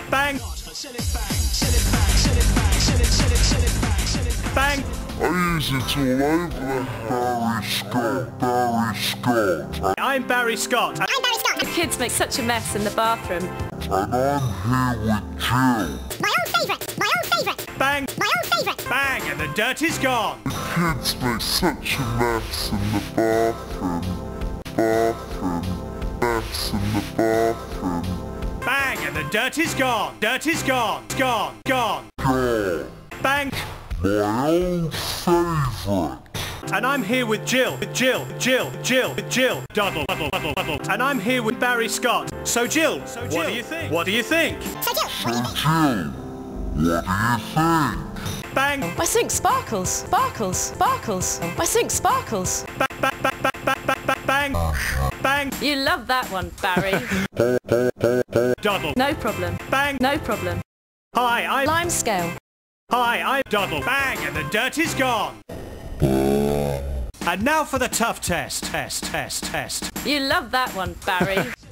Bang. Bang. I use it all over Barry Scott. I'm Barry Scott. The kids make such a mess in the bathroom. And I'm here with Jill. My old favourite. Bang. My old favourite. Bang, and the dirt is gone. The kids make such a mess in the bathroom. Mess in the bathroom. Bang, and the dirt is gone. Dirt is gone. Gone. God. Bang. My old favourite. And I'm here with Jill. Doddle. And I'm here with Barry Scott. So Jill, what do you think? What do you think? So Jill, So Jill, what do you think? Bang. My sink sparkles, sparkles, sparkles. My sink sparkles. Bang. Bang. You love that one, Barry. Doddle. No problem. Bang. No problem. Hi, I'm Lime scale. Hi, I'm Doddle. Bang, and the dirt is gone. And now for the tough test. You love that one, Barry.